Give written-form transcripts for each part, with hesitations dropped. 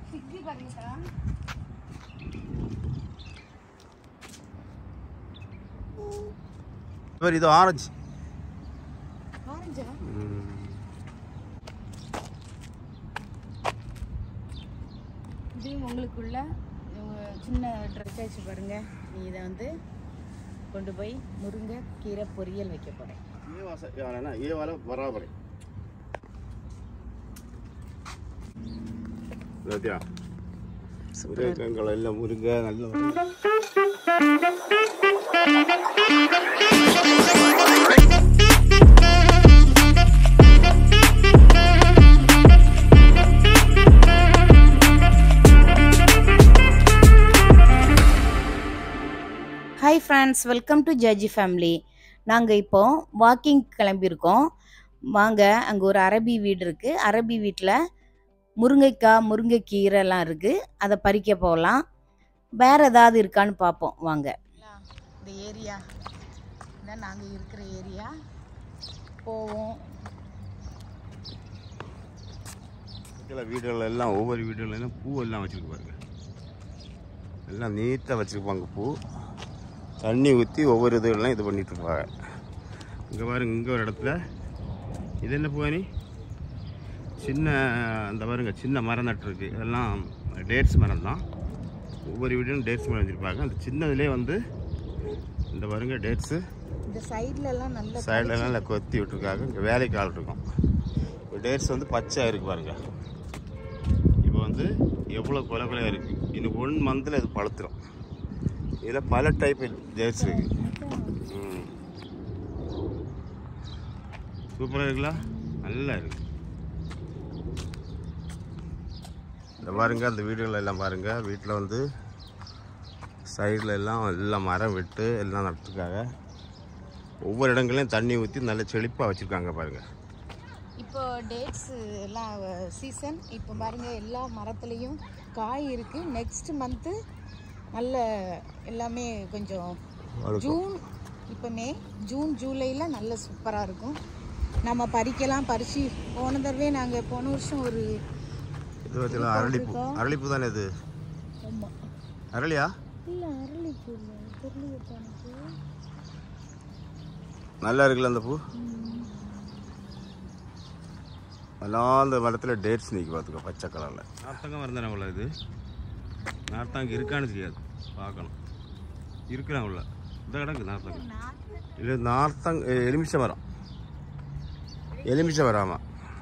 சிக்கி பாருங்கக்கா. இது ஆரஞ்சு. ஆரஞ்சா? இது உங்களுக்குள்ள சின்ன ட்ரெஸ் வச்சு பாருங்க. நீ இதை வந்து கொண்டு போய் முருங்கை கீரை பொரியல் வைக்க போறேன். ये वाला बराबर है. முருங்கங்கள் எல்லாம் முருங்கை நல்ல ஹாய் ஃப்ரெண்ட்ஸ், வெல்கம் டு ஜட்ஜி ஃபேமிலி. நாங்கள் இப்போ வாக்கிங் கிளம்பியிருக்கோம். வாங்க, அங்கே ஒரு அரபி வீடு இருக்குது. அரபி வீட்டில் முருங்கைக்காய் முருங்கைக்கீரைலாம் இருக்குது. அதை பறிக்க போகலாம். வேறு ஏதாவது இருக்கான்னு பார்ப்போம் வாங்க. இந்த ஏரியா தான் நாங்கள் இருக்கிற ஏரியா. போவோம். வீடுகள் எல்லாம் ஒவ்வொரு வீடுகளெல்லாம் பூ எல்லாம் வச்சுருக்கு பாருங்க. எல்லாம் நீட்டாக வச்சுருப்பாங்க. பூ தண்ணி ஊற்றி ஒவ்வொரு இதுலாம் இது பண்ணிட்டு இருப்பாங்க. இங்கே பாருங்க, இங்கே ஒரு இடத்துல இது என்ன பூவானி சின்ன அந்த பாருங்க சின்ன மரம் நட்டுருக்கு. இதெல்லாம் டேட்ஸ் மரம் தான். ஒவ்வொரு வீடும் டேட்ஸ் மரம் வச்சுருப்பாங்க. அந்த சின்னதுலேயே வந்து இந்த பாருங்க டேட்ஸு இந்த சைட்லலாம் நல்லா கொத்தி விட்டுருக்காங்க. இங்கே வேலைக்கு ஆள் இருக்கும். இப்போ டேட்ஸ் வந்து பச்சையாக இருக்குது பாருங்க. இப்போ வந்து எவ்வளோ கொலையாக இருக்குது. இன்னும் 1 மந்தில் இது பழுத்துரும். இதில் பல டைப் டேட்ஸ் இருக்குது. சூப்பராக இருக்குல்ல, நல்லா இருக்குது. இந்த பாருங்க, அந்த வீடுகள் எல்லாம் பாருங்க. வீட்டில் வந்து சைடில் எல்லாம் மரம் விட்டு எல்லாம் நட்டுருக்காங்க. ஒவ்வொரு இடங்களையும் தண்ணி ஊற்றி நல்ல செழிப்பாக வச்சுருக்காங்க பாருங்க. இப்போ டேட்ஸ் எல்லாம் சீசன். இப்போ பாருங்க, எல்லா மரத்துலேயும் காய் இருக்குது. நெக்ஸ்ட் மந்த்து நல்ல எல்லாமே கொஞ்சம் ஜூன், இப்போ மே, ஜூன், ஜூலையில் நல்ல சூப்பராக இருக்கும். நம்ம பறிக்கலாம். பறித்து போன தடவை நாங்கள் போன வருஷம் ஒரு இது வச்சுலாம் அரளிப்பூ. அரளிப்பூ தானே இது? ஆமாம். அரளியா? இல்லை, அரளிப்பூ இல்லை, தெரியல. நல்லா இருக்குல்ல அந்த பூ. எல்லாம் அந்த மரத்தில் டேட்ஸ் நிற்கி பார்த்துக்கோ, பச்சை கலரில். நார்த்தங்காய் மரம் தானே உள்ள இது? நார்த்தங்க இருக்கான்னு தெரியாது, பார்க்கணும். இருக்கிறாங்க உள்ள. இந்த கிடக்கு நார்த்தங்க. இல்லை, எலுமிச்சை மரம். எலுமிச்சை மரம். ஆமாம்,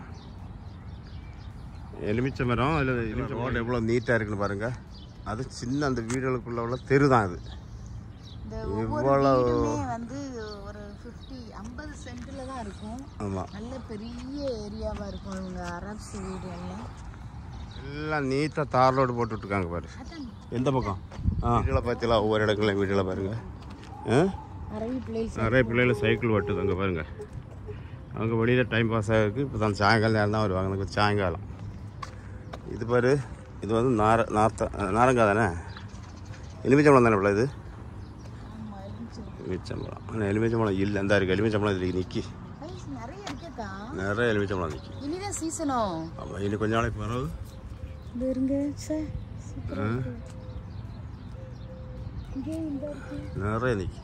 எலுமிச்சை மரம். இல்லை, எலுமிச்சை ரோடு எவ்வளோ நீட்டாக இருக்குன்னு பாருங்கள். அது சின்ன அந்த வீடுகளுக்குள்ள உள்ள தெரு தான் அது. இவ்வளோ வந்து ஒரு 50 சென்டில் தான் இருக்கும். ஆமாம், நல்ல பெரிய ஏரியாவாக இருக்கும். இவங்க அரப்ஸ் வீடு எல்லாம் நீட்டாக தார் ரோடு போட்டு விட்டுருக்காங்க பாரு. எந்த பக்கம் வீடுகளை பார்த்தீங்களா? ஒவ்வொரு இடங்களையும் வீடுகளை பாருங்க. நிறைய பிள்ளைகள் சைக்கிள் ஓட்டுது அங்கே பாருங்க. அவங்க வெளியில் டைம் பாஸ் ஆகிருக்கு. இப்போ தான் சாயங்காலம் நேரம் தான் வருவாங்க. எனக்கு சாயங்காலம். இது பாரு, இது வந்து நாரங்காய் தானே? எலுமிச்சம்பழம் தானே பிள்ளை இது? எலுமிச்சம்பழம். ஆனால் எலுமிச்சம்பழம் இல்லை, இந்த இருக்குது எலுமிச்சம்பழம். இதில் நிற்கி நிறைய எலுமிச்சம்பழம் நிற்கி. இனிதான் சீசனோ? ஆமாம், இன்னும் கொஞ்ச நாளைக்கு பிறகு நிறைய நிற்கி.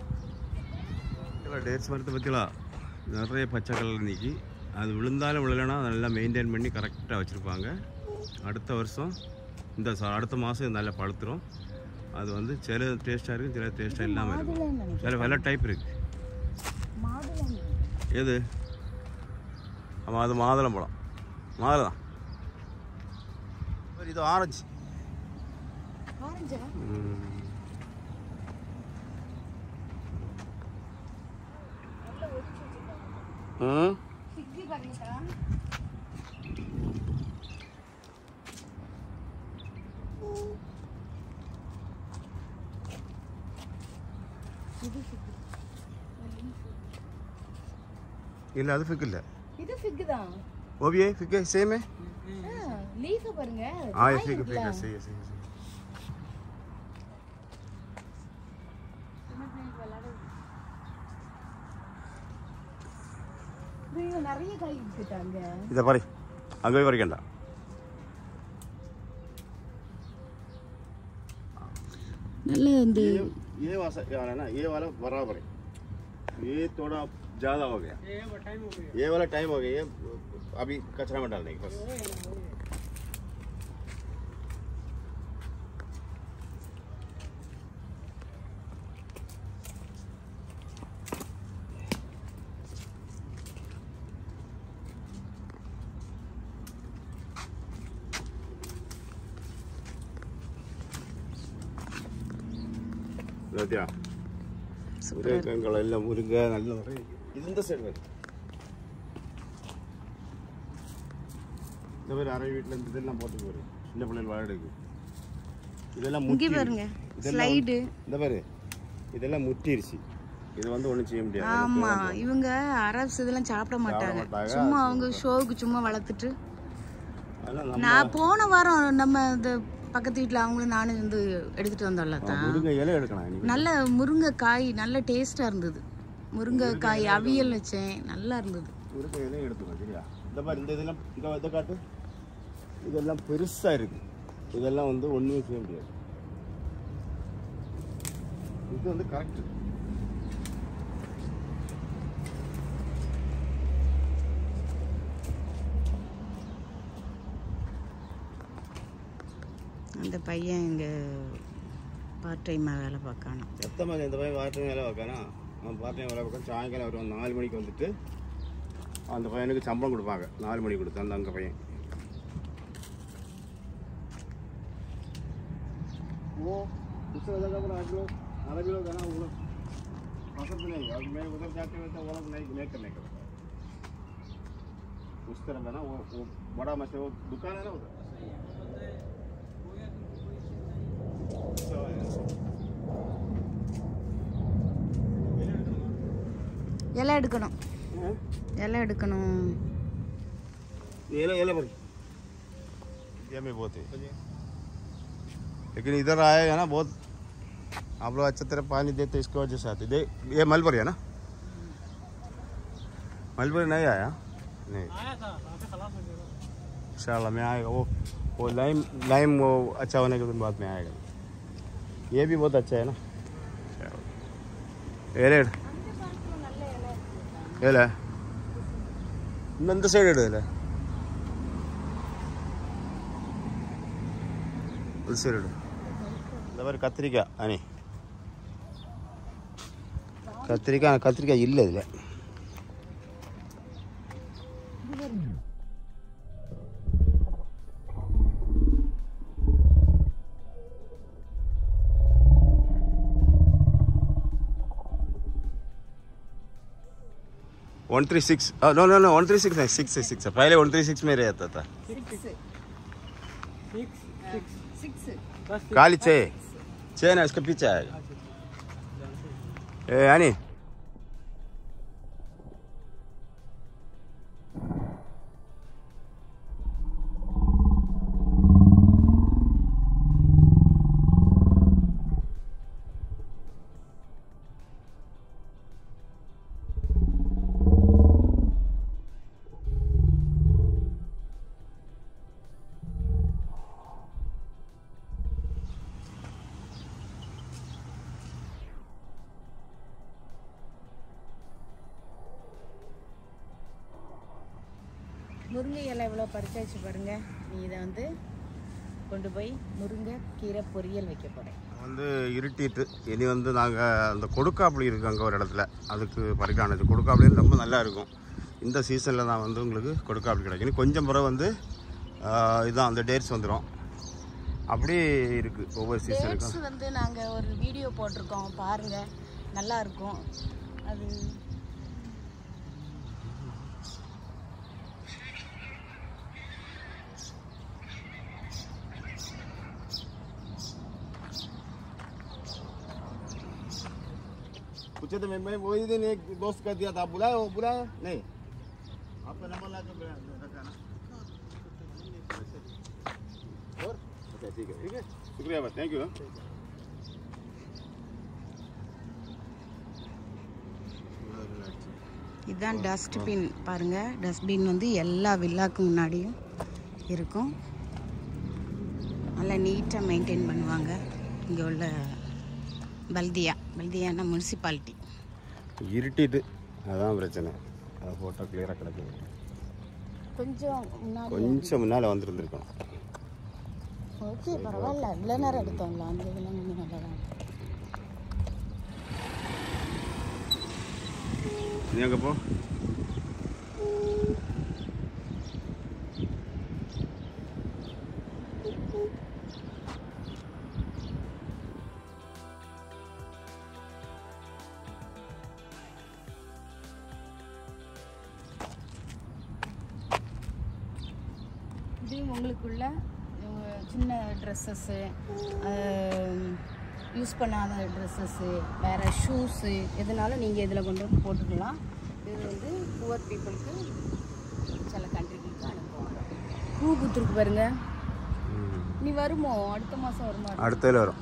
டேட்ஸ் மரத்தை பற்றிலாம் நிறைய பச்சை கலர் நிற்கி. அது விழுந்தாலும் விழலைன்னா நல்லா மெயின்டைன் பண்ணி கரெக்டாக வச்சுருப்பாங்க. அடுத்த வருஷம் அடுத்த மாதம் நல்லா பழுத்துரும். அது வந்து சில டேஸ்ட்டாக இருக்குது, சில டேஸ்ட்டாக இல்லாமல் இருக்கும். சில வெள்ளை டைப் இருக்குது. எது? ஆமாம், அது மாதுளம் பழம். மாதுளை தான் இது. ஆரஞ்சு. இல்லை, அது ஃபிக் இல்லை. இது ஃபிக் தான். ஓவியே ஃபிக் சேம் है। लीफ பாருங்க। हां ये फिग फिग सही है सही है। இது நிறைய காய் விட்டுட்டாங்க. இத பாரு. அங்க போய் வரைக்கண்டா. நல்ல இந்த ये वाला ना ये वाला बराबर है, ये थोड़ा ज़्यादा हो गया, ये वाला टाइम हो गया, ये अभी कचरा में डालने की बस। മുരുങ്ങകളെല്ലാം മുരുങ്ങ നല്ല ഇതിന്റെ സൈഡ് വരും. ഇതേപോലെ അറബി വീട്ടിൽ ഇതെല്ലാം പോട്ട് പോരും, சின்ன பிள்ளைகள் வாழ எடுக்கும். இதெல்லாம் முட்டி பாருங்க, ஸ்லைடு இந்த பாரு, இதெல்லாம் முட்டிருச்சு. இது வந்து ஒண்ணும் செய்ய முடியாது. ஆமா, இவங்க அரப்ஸ் இதெல்லாம் சாப்பிட மாட்டாங்க, சும்மா அவங்க ஷோவுக்கு சும்மா வளர்த்துட்டு. நான் போன வாரம் நம்ம இந்த பக்கத்து வீட்டில் அவங்களும் நானும் வந்து எடுத்துட்டு வந்தோம்ல தான், நல்ல முருங்கைக்காய் நல்ல டேஸ்டாக இருந்தது. முருங்கைக்காய் அவியல் வச்சேன், நல்லா இருந்தது. முருங்கை இலையும் எடுத்துக்கோ சரியா. இந்த மாதிரி இந்த இதெல்லாம் இதை காட்டு, இதெல்லாம் பெருசாக இருக்கு, இதெல்லாம் வந்து ஒன்றுமே செய்ய முடியாது. இது வந்து கரெக்டு. அந்த பையன் இங்கே பார்ட் டைமாக வேலை பார்க்கானா. எத்தனை இந்த பையன் பார்ட் டைம் வேலை பார்க்கானா? அவன் பார்ட் டைம் வேலை பார்க்க சாயங்காலம் அவர் 4 மணிக்கு வந்துட்டு அந்த பையனுக்கு சம்பளம் கொடுப்பாங்க. 4 மணிக்கு கொடுத்து அந்த அங்கே பையன் वो दूसरा जगह पर आज लोग अलग लोग है ना, वो लोग पसंद नहीं, और मैं उधर जाके रहता वो लोग नहीं करने का उस तरह का ना, वो बड़ा मछली वो दुकान है ना उधर. இலை எடுக்கணும், இலை எடுக்கணும். इले पर ये में बहुत है, लेकिन इधर आए है ना बहुत आप लोग अच्छी तरह पानी देते इसकी वजह से आते. ये मलबरी है ना, मलबरी नहीं आया, नहीं आया था, इंशाल्लाह में आएगा. वो लाइम वो अच्छा होने के बाद में आएगा. ये भी बहुत अच्छा है ना. एरेड ஏல இந்த சைடு எடுல இந்த சைடு எடு. இந்த மாதிரி கத்திரிக்காய் அனி கத்திரிக்காய் இல்லை இதில். वन 136 नो 136 नहीं 666 है. पहले 136 में रहता था. 6 काली 6 ना, इसके पीछे आएगा. ए यानी முருங்கை இலை எவ்வளோ பறிச்சாச்சு பாருங்க. நீ இதை வந்து கொண்டு போய் முருங்கை கீரை பொரியல் வைக்க போகிறேன். வந்து இருட்டிட்டு இனி வந்து நாங்கள் அந்த கொடுக்காப்புளி இருக்குது அங்கே ஒரு இடத்துல, அதுக்கு பறிக்கானது. கொடுக்காப்புளின்னு ரொம்ப நல்லா இருக்கும். இந்த சீசனில் தான் வந்து உங்களுக்கு கொடுக்காப்புளி கிடைக்கும். கொஞ்சம் பிறகு வந்து இதுதான் அந்த டேட்ஸ் வந்துடும். அப்படி இருக்குது ஒவ்வொரு சீசனுக்கும். வந்து நாங்கள் ஒரு வீடியோ போட்டிருக்கோம் பாருங்கள், நல்லா இருக்கும். அது पूछे तो मैं वही दिन एक दोस्त कर दिया था, बुलाया वो बुलाया नहीं, आपका नंबर ला के रखा ना. और अच्छा ठीक है शुक्रिया बस, थैंक यू. இதுதான் டஸ்ட்பின் பாருங்கள். டஸ்ட்பின் வந்து எல்லா வில்லாக்கு முன்னாடியும் இருக்கும். நல்லா நீட்டாக மெயின்டைன் பண்ணுவாங்க இங்கே உள்ள பல்தியானா முனிசிபாலிட்டி. இருட்டிட்டு அதான் பிரச்சனை. அதை ஃபோட்டோ கிளியராக கிடக்குது. கொஞ்சம் முன்னால் வந்துருந்துருக்கணும். ஓகே பரவாயில்ல, இவ்வளோ நேரம் எடுத்தோம்ல, அந்த இதெல்லாம் கொஞ்சம் நல்லா தான். நீ எங்கே போ? இது உங்களுக்குள்ள சின்ன ட்ரெஸ்ஸஸ்ஸு, யூஸ் பண்ணாத ட்ரெஸ்ஸஸ்ஸு, வேறு ஷூஸு, எதுனாலும் நீங்கள் இதில் கொண்டு வந்து போட்டுக்கலாம். இது வந்து புவர் பீப்புளுக்கு சில கண்ட்ரிகளுக்கு அனுப்புவாங்க. பூ பூத்துருக்கு பாருங்க. நீ வருமோ? அடுத்த மாதம் வருமா? அடுத்ததில் வரும்.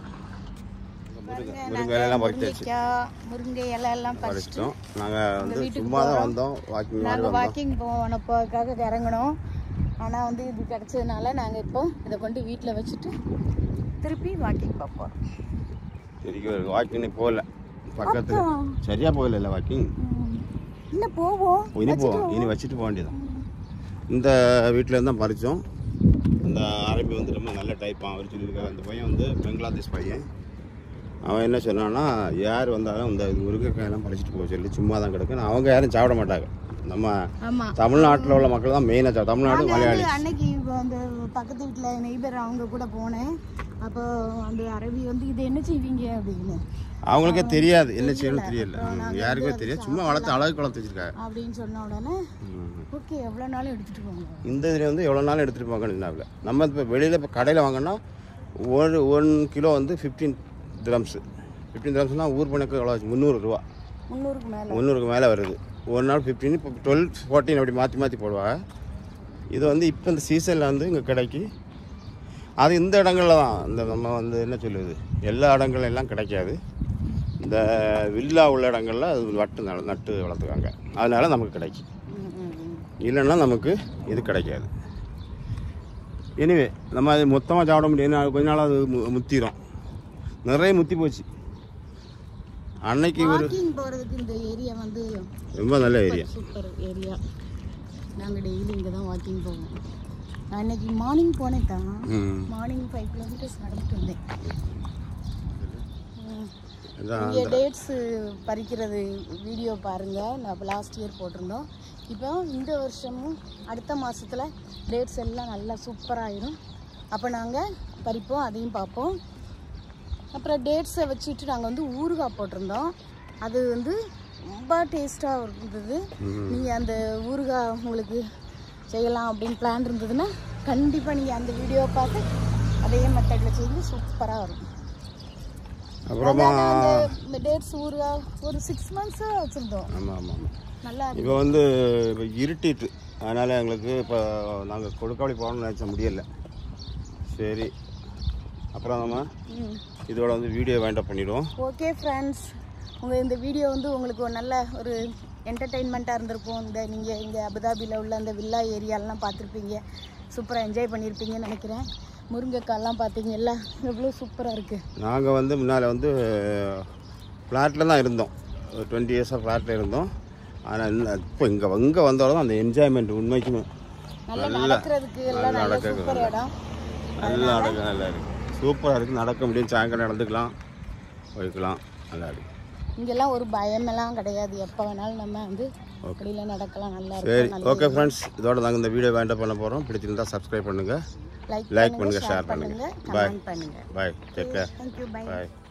முருங்கை இலை எல்லாம் பறிச்சிட்டோம். நாங்கள் வந்து சும்மா தான் வந்தோம், வாக்கிங் போனப்போக்காக இறங்கணும். ஆனால் வந்து இது கிடச்சதுனால நாங்கள் இப்போ இதை கொண்டு வீட்டில் வச்சுட்டு திருப்பி வாக்கிங் பார்ப்போம். வாக்கிங் போகல, பக்கத்தில் சரியாக போகல. இல்லை வாக்கிங் இல்லை போவோம், இனி வச்சுட்டு போக வேண்டியதான். இந்த வீட்டில் இருந்தால் பறித்தோம். இந்த அரபி வந்து ரொம்ப நல்ல டைப்பாக அவர் சொல்லியிருக்காரு. அந்த பையன் வந்து பெங்களாதேஷ் பையன். அவன் என்ன சொன்னான்னா, யார் வந்தாலும் இந்த முருங்கைக்காயெல்லாம் பறிச்சிட்டு போக சொல்லி சும்மா தான் கிடக்கு. அவங்க யாரும் சாப்பிட மாட்டாங்க. நம்ம தமிழ்நாட்டில் உள்ள மக்கள் தான் மெயினாக தமிழ்நாடு மலையாளி. அன்னைக்கு அந்த பக்கத்து வீட்டில் நெய்பர் அவங்க கூட போனேன். அப்போ அந்த அரபி வந்து இது என்ன செய்வீங்க அப்படின்னு அவங்களுக்கே தெரியாது, என்ன செய்யணும்னு தெரியல, யாருக்குமே தெரியாது. சும்மா வளர்த்து அழகு வளர்த்து வச்சிருக்காங்க அப்படின்னு சொன்ன உடனே ஓகே எவ்வளோ நாளும் எடுத்துகிட்டு போங்க. இந்த இதில் வந்து எவ்வளோ நாளும் எடுத்துகிட்டு போங்கன்னு. நம்ம இப்போ வெளியில் இப்போ கடையில் வாங்கினா 1 கிலோ வந்து 15 திரம்ஸு. 15 திரம்ஸ்னால் ஊர் பணக்கு எவ்வளோ ஆச்சு? 300 ரூபா. 300க்கு மேலே வருது. ஒரு நாள் 15, இப்போ 12, 14 அப்படி மாற்றி மாற்றி போடுவாங்க. இது வந்து இப்போ இந்த சீசனில் வந்து இங்கே கிடைக்கி. அது இந்த இடங்களில் தான் இந்த நம்ம வந்து என்ன சொல்லுது, எல்லா இடங்கள்ல எல்லாம் கிடைக்காது. இந்த வில்லா உள்ள இடங்களில் அது நட்டு வளர்த்துக்காங்க. அதனால நமக்கு கிடைக்கும். இல்லைன்னா நமக்கு இது கிடைக்காது. எனிவே நம்ம அது மொத்தமாக சாப்பிட முடியாது. கொஞ்ச நாள் அது முத்திரும். நிறைய முத்தி போச்சு. அன்னைக்கு போகிறதுக்கு இந்த ஏரியா வந்து ரொம்ப நல்ல ஏரியா, சூப்பர் ஏரியா. நாங்கள் டெய்லி இங்கே தான் வாக்கிங் போவோம். நான் இன்னைக்கு மார்னிங் போனேன் தான். மார்னிங் 5 கிலோமீட்டர்ஸ் நடந்துட்டு வந்தேன். இங்கே டேட்ஸு பறிக்கிறது வீடியோ பாருங்கள். நான் இப்போ லாஸ்ட் இயர் போட்டிருந்தோம். இப்போ இந்த வருஷமும் அடுத்த மாதத்தில் டேட்ஸ் எல்லாம் நல்லா சூப்பராகிடும். அப்போ நாங்கள் பறிப்போம், அதையும் பார்ப்போம். அப்புறம் டேட்ஸை வச்சுட்டு நாங்கள் வந்து ஊறுகாய் போட்டிருந்தோம். அது வந்து ரொம்ப டேஸ்ட்டாக இருந்தது. நீங்கள் அந்த ஊறுகாய் உங்களுக்கு செய்யலாம் அப்படின்னு பிளான் இருந்ததுன்னா கண்டிப்பாக நீங்கள் அந்த வீடியோவை பார்த்து அதே மெத்தடில் செய்து சூப்பராக வரும். அப்புறமா இந்த டேட்ஸ் ஊறுகாய் ஒரு 6 மந்த்ஸாக வச்சுருந்தோம். ஆமாம். நல்லா இப்போ வந்து இப்போ இருட்டிட்டு, அதனால் எங்களுக்கு இப்போ நாங்கள் கொடுக்காவளி போகணும்னு நினச்ச முடியலை. சரி, அப்புறம் நம்ம இதோட வந்து வீடியோ வைண்ட் பண்ணிடுவோம். ஓகே ஃப்ரெண்ட்ஸ், இந்த வீடியோ வந்து உங்களுக்கு ஒரு நல்ல ஒரு என்டர்டெயின்மெண்ட்டாக இருந்திருக்கும். நீங்கள் இங்கே அபுதாபியில் உள்ள அந்த வில்லா ஏரியாலெலாம் பார்த்துருப்பீங்க. சூப்பராக என்ஜாய் பண்ணியிருப்பீங்கன்னு நினைக்கிறேன். முருங்கைக்காயெல்லாம் பார்த்தீங்கல்ல எவ்வளோ சூப்பராக இருக்குது. நாங்கள் வந்து முன்னால் வந்து ஃப்ளாட்டில் தான் இருந்தோம். 20 இயர்ஸாக ஃப்ளாட்டில் இருந்தோம். ஆனால் இப்போ இங்கே வந்தாலும் அந்த என்ஜாய்மெண்ட் உண்மைக்குமே நல்லா நடக்கிறதுக்கு எல்லாம் நல்ல சூப்பர் இடம். நல்லா இருக்குது, சூப்பராக இருக்குது. நடக்க முடியும், சாயங்காலம் நடந்துக்கலாம், போய்க்கலாம், நல்லா இருக்குது. இங்கெல்லாம் ஒரு பயமெல்லாம் கிடையாது. எப்போ வேணாலும் நம்ம வந்து வெளியில் நடக்கலாம், நல்லா சரி. ஓகே ஃப்ரெண்ட்ஸ், இதோட நாங்கள் இந்த வீடியோ வேண்டாம் பண்ண போகிறோம். பிடிச்சிருந்தா சப்ஸ்கிரைப் பண்ணுங்கள், லைக் பண்ணுங்கள், ஷேர் பண்ணுங்கள். Bye. Take care. Thank you. Bye.